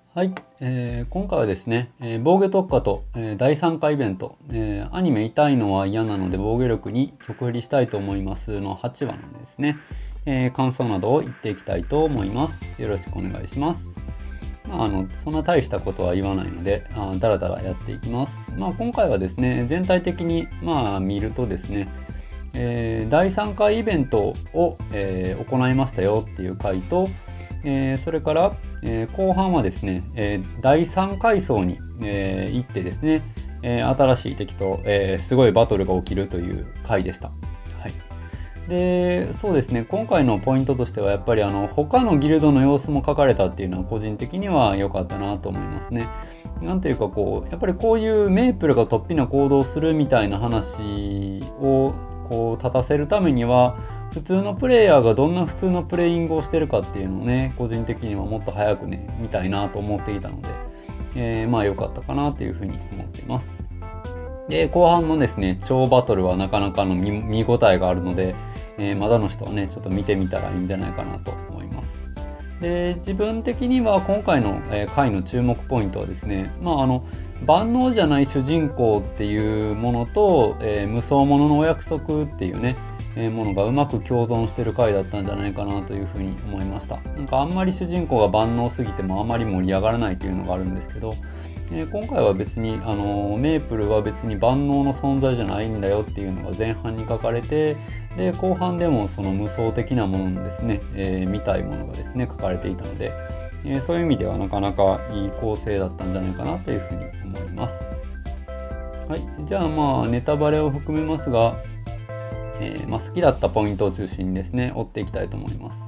はい、今回はですね、防御特化と、第3回イベント、アニメ痛いのは嫌なので防御力に曲振りしたいと思いますの8話のですね、感想などを言っていきたいと思います。よろしくお願いします。そんな大したことは言わないので、だらだらやっていきます。今回はですね、全体的に見るとですね、第3回イベントを、行いましたよっていう回と、それから、後半はですね、第3階層に、行ってですね、新しい敵と、すごいバトルが起きるという回でした。はい、でそうですね、今回のポイントとしてはやっぱり他のギルドの様子も書かれたっていうのは個人的には良かったなと思いますね。なんていうかやっぱりこういうメープルが突飛な行動をするみたいな話を立たせるためには普通のプレイヤーがどんな普通のプレイングをしてるかっていうのをね、個人的にはもっと早くね見たいなと思っていたので、良かったかなというふうに思っています。で後半のですね超バトルはなかなかの見応えがあるので、まだの人はねちょっと見てみたらいいんじゃないかなと思います。で自分的には今回の、回の注目ポイントはですね、万能じゃない主人公っていうものと、無双者のお約束っていうね、ものがうまく共存してる回だったんじゃないかなというふうに思いました。なんかあんまり主人公が万能すぎてもあまり盛り上がらないというのがあるんですけど、今回は別にメープルは別に万能の存在じゃないんだよっていうのが前半に書かれて、で後半でもその無双的なもののですね、見たいものがですね書かれていたので、そういう意味ではなかなかいい構成だったんじゃないかなというふうに思います。はい、じゃあネタバレを含めますが、好きだったポイントを中心にですね追っていきたいと思います。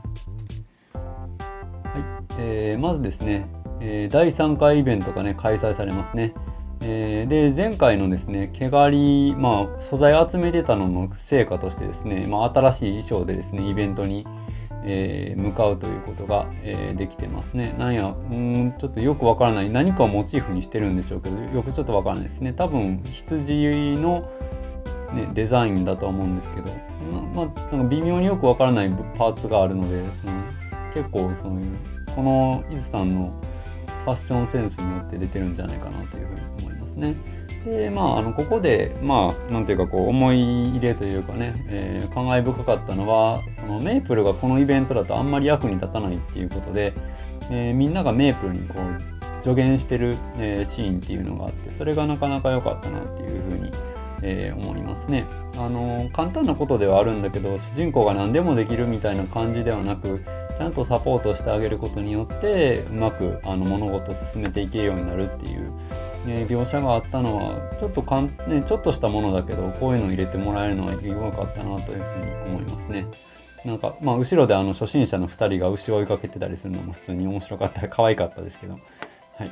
はい、まずですね、第3回イベントがね開催されますね。で前回のですね毛刈り、素材集めてたのの成果としてですね、新しい衣装でですねイベントに、向かうということが、できてますね。ちょっとよくわからない、何かをモチーフにしてるんでしょうけどよくちょっとわからないですね。多分羊のね、デザインだと思うんですけど、なんか微妙によくわからないパーツがあるので、結構そういうこの伊豆さんのファッションセンスによって出てるんじゃないかなというふうに思いますね。でここでなんていうか思い入れというかね、感慨深かったのはそのメープルがこのイベントだとあんまり役に立たないっていうことで、みんながメープルに助言してる、シーンっていうのがあって、それがなかなか良かったなっていうふうに思いますね。簡単なことではあるんだけど主人公が何でもできるみたいな感じではなく、ちゃんとサポートしてあげることによってうまく物事を進めていけるようになるっていう、描写があったのはちょっとしたものだけど、こういうのを入れてもらえるのは良かったなというふうに思いますね。なんか後ろで初心者の2人が牛を追いかけてたりするのも普通に面白かった、可愛かったですけど、はい。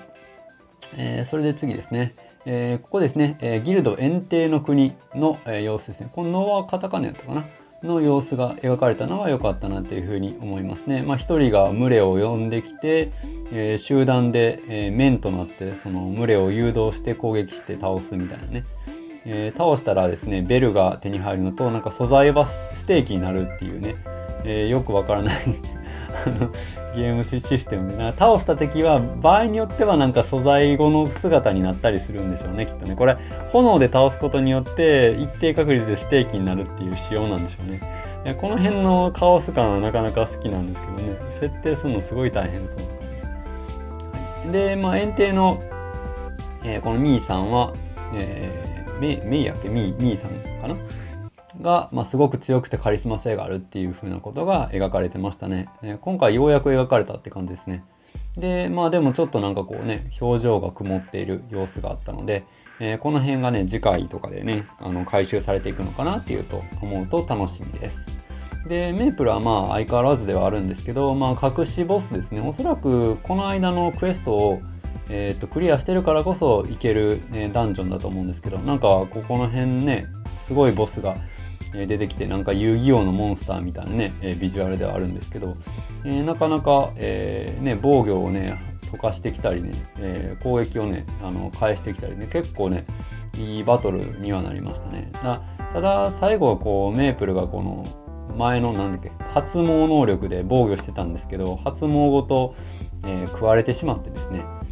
それで次ですね。ここですね、ギルド遠征の国の、様子ですね。このノはカタカナやったかなの様子が描かれたのは良かったなというふうに思いますね。一人が群れを呼んできて、集団で、面となってその群れを誘導して攻撃して倒すみたいなね。倒したらですねベルが手に入るのと、なんか素材はステーキになるっていうね、よくわからないゲームシステムで倒した敵は場合によってはなんか素材後の姿になったりするんでしょうね、きっとね。これ炎で倒すことによって一定確率でステーキになるっていう仕様なんでしょうね。この辺のカオス感はなかなか好きなんですけどね、設定するのすごい大変そうな感じ。で遠征の、このミーさんは、メイやっけミーさんかなが、すごく強くてカリスマ性があるっていう風なことが描かれてましたね。今回ようやく描かれたって感じですね。ででもちょっとなんか表情が曇っている様子があったので、この辺がね次回とかでね回収されていくのかなっていうと思うと楽しみです。でメープルは相変わらずではあるんですけど、隠しボスですね。おそらくこの間のクエストをクリアしてるからこそいける、ダンジョンだと思うんですけど、なんかここの辺ねすごいボスが出てきて、なんか遊戯王のモンスターみたいなね、ビジュアルではあるんですけど、なかなか、防御をね溶かしてきたりね、攻撃をね返してきたりね、結構ねいいバトルにはなりましたね。ただ最後はメープルがこの前の発毛能力で防御してたんですけど、発毛ごと、食われてしまってですね、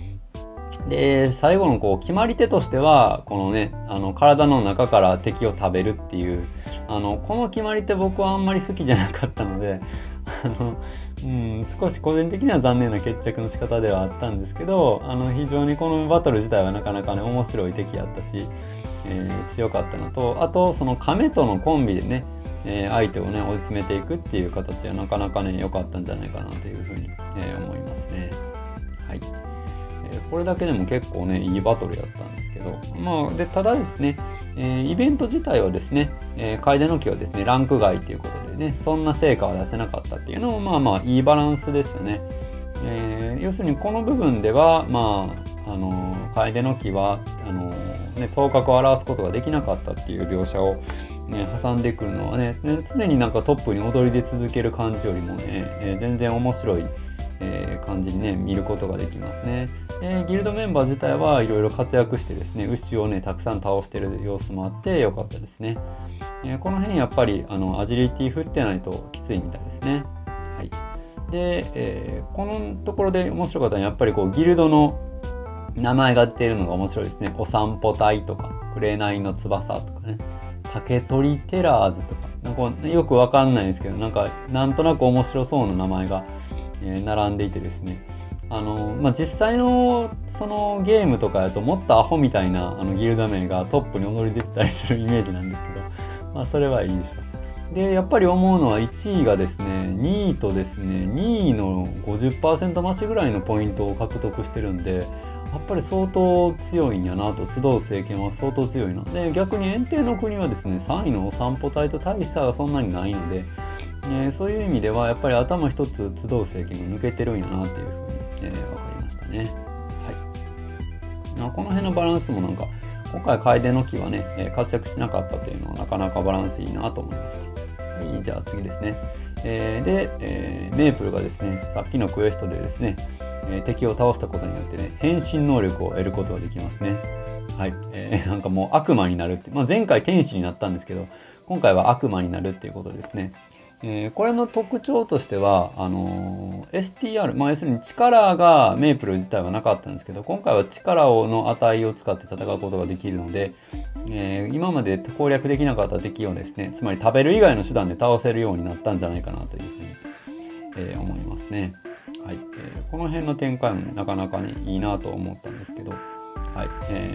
で、最後のこう決まり手としては、このね、体の中から敵を食べるっていう、この決まり手僕はあんまり好きじゃなかったので、少し個人的には残念な決着の仕方ではあったんですけど、非常にこのバトル自体はなかなかね、面白い敵やったし、強かったのと、あとその亀とのコンビでね、相手をね追い詰めていくっていう形はなかなかね良かったんじゃないかなというふうに、思いますね。はい。これだけでも結構ねいいバトルやったんですけど、でただですね、イベント自体はですね、楓の木はですねランク外ということでね、そんな成果は出せなかったっていうのもいいバランスですよね。要するにこの部分では楓の木は頭角を表すことができなかったっていう描写を、挟んでくるのはね、常になんかトップに躍り出続ける感じよりもね、全然面白い感じにね見ることができますね。ギルドメンバー自体はいろいろ活躍してですね、牛をねたくさん倒してる様子もあってよかったですね。この辺やっぱりアジリティ振ってないときついみたいですね。はい。で、このところで面白かったのはやっぱりこうギルドの名前が出ているのが面白いですね。お散歩隊とか紅の翼とかね、竹取テラーズとか、なんかよくわかんないんですけど、なんとなく面白そうな名前が並んでいてですね、実際のそのゲームとかだともっとアホみたいなギルド名がトップに躍り出てたりするイメージなんですけど、それはいいでしょう。でやっぱり思うのは1位がですね2位とですね2位の 50% 増しぐらいのポイントを獲得してるんで、やっぱり相当強いんやなと。集う政権は相当強いので、逆に炎帝の国はですね3位のお散歩隊と大差がそんなにないので、そういう意味ではやっぱり頭一つ集う政権が抜けてるんやなっていうふうに、分かりましたね。はい。この辺のバランスもなんか今回楓の木はね活躍しなかったというのはなかなかバランスいいなと思いました。はい、じゃあ次ですね。で、メープルがですねさっきのクエストでですね敵を倒したことによってね変身能力を得ることができますね。はい。なんかもう悪魔になるって、前回天使になったんですけど、今回は悪魔になるっていうことですね。これの特徴としてはSTR、要するに力がメープル自体はなかったんですけど、今回は力の値を使って戦うことができるので、今まで攻略できなかった敵をですね、つまり食べる以外の手段で倒せるようになったんじゃないかなというふうに、思いますね。はい。この辺の展開もねなかなかねいいなと思ったんですけど、はい。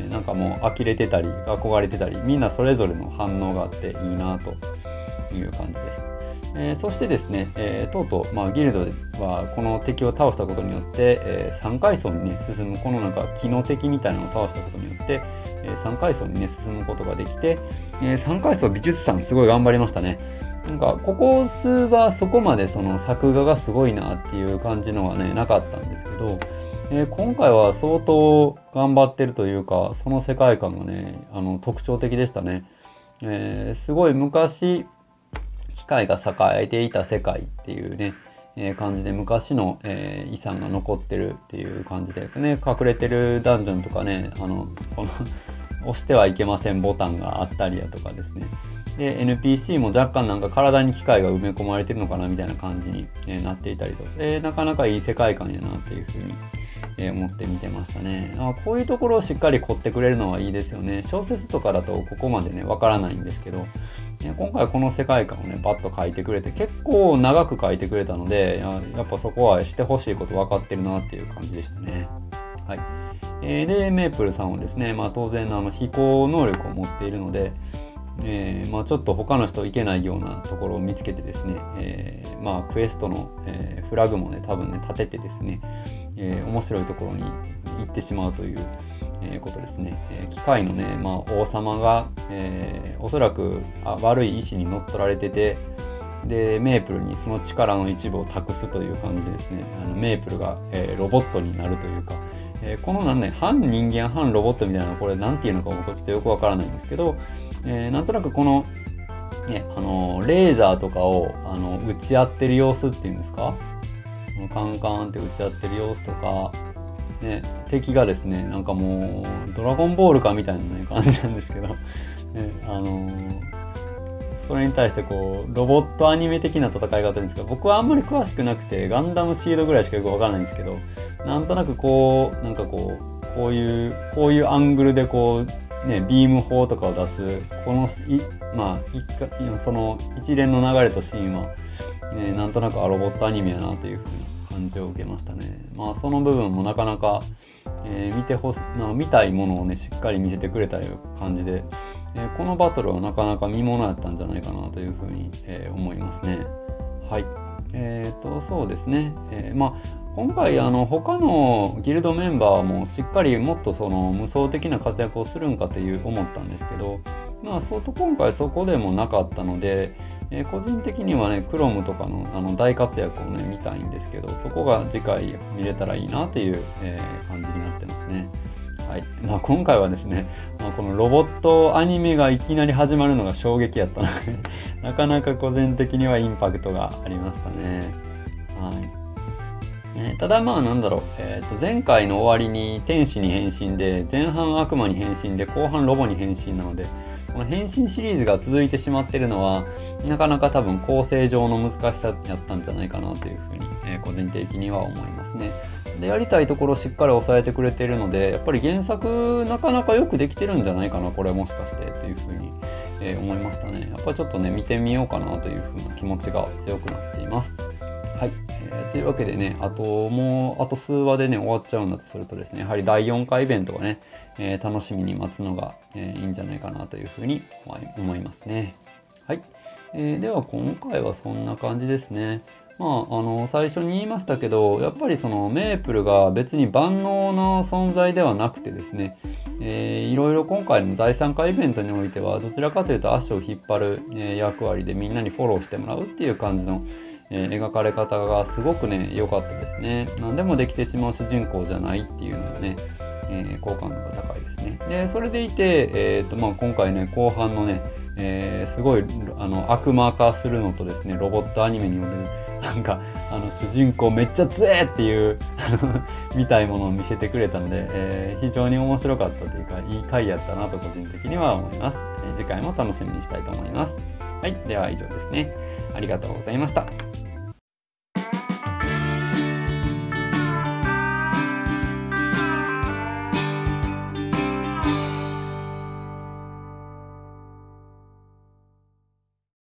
なんかもう呆れてたり憧れてたり、みんなそれぞれの反応があっていいなという感じです。そしてですね、とうとう、ギルドはこの敵を倒したことによって、3階層にね進む、このなんか木の敵みたいなのを倒したことによって、3階層にね進むことができて、3階層美術さんすごい頑張りましたね。なんかここ数はそこまでその作画がすごいなっていう感じのはねなかったんですけど、今回は相当頑張ってるというか、その世界観がね特徴的でしたね。すごい昔機械が栄えていた世界っていうね、感じで昔の、遺産が残ってるっていう感じでね、隠れてるダンジョンとかね、この押してはいけませんボタンがあったりやとかですね。で NPC も若干なんか体に機械が埋め込まれてるのかなみたいな感じに、なっていたりと、なかなかいい世界観やなっていうふうに、思って見てましたね。こういうところをしっかり凝ってくれるのはいいですよね。小説とかだとここまでねわからないんですけど、今回この世界観をねバッと書いてくれて結構長く書いてくれたので、やっぱそこはしてほしいこと分かってるなっていう感じでしたね。はい。でメープルさんはですね、当然飛行能力を持っているので、ちょっと他の人行けないようなところを見つけてですね、クエストの、フラグもね多分ね立ててですね、面白いところに行ってしまうという、ことですね。機械のね、王様が、おそらく悪い意志に乗っ取られてて、でメープルにその力の一部を託すという感じでですね、メープルが、ロボットになるというか、この半人間半ロボットみたいな、これなんていうのか僕ちょっとよくわからないんですけど、なんとなくこの、レーザーとかを打ち合ってる様子っていうんですか、カンカンって打ち合ってる様子とか、敵がですねなんかもうドラゴンボールかみたいな、ね、感じなんですけど、それに対してこうロボットアニメ的な戦い方ですが、僕はあんまり詳しくなくてガンダムシードぐらいしかよくわからないんですけど、なんとなくこうこういうアングルでこうねビーム砲とかを出すこのその一連の流れとシーンは、ね、なんとなくロボットアニメやなというふうな感じを受けましたね。その部分もなかなか、見たいものをねしっかり見せてくれたいう感じで、このバトルはなかなか見ものやったんじゃないかなというふうに、思いますね。はい。そうですね。今回他のギルドメンバーもしっかりもっとその無双的な活躍をするんかと思ったんですけど、今回そこでもなかったので、個人的にはねクロムとかの大活躍をね見たいんですけど、そこが次回見れたらいいなっていう、感じになってますね。はい。今回はですね、このロボットアニメがいきなり始まるのが衝撃やったのでなかなか個人的にはインパクトがありましたね。はい。ただ前回の終わりに天使に変身で、前半悪魔に変身で、後半ロボに変身なので、この変身シリーズが続いてしまっているのはなかなか多分構成上の難しさやったんじゃないかなというふうに、個人的には思いますね。でやりたいところをしっかり抑えてくれているので、やっぱり原作なかなかよくできてるんじゃないかなこれもしかしてというふうに、思いましたね。やっぱりちょっとね見てみようかなというふうな気持ちが強くなっています。はい。というわけでね、あと数話でね終わっちゃうんだとするとですね、やはり第4回イベントがね、楽しみに待つのが、いいんじゃないかなというふうに思いますね。はい。では今回はそんな感じですね。最初に言いましたけど、やっぱりそのメープルが別に万能な存在ではなくてですね、いろいろ今回の第3回イベントにおいてはどちらかというと足を引っ張る、役割でみんなにフォローしてもらうっていう感じの描かれ方がすごくね良かったですね。何でもできてしまう主人公じゃないっていうのがね、好感度が高いですね。でそれでいて、今回ね後半のね、すごい悪魔化するのとですね、ロボットアニメによる主人公めっちゃ強えっていう見たいものを見せてくれたので、非常に面白かったというかいい回やったなと個人的には思います。次回も楽しみにしたいと思います。はい、では以上ですね。ありがとうございました。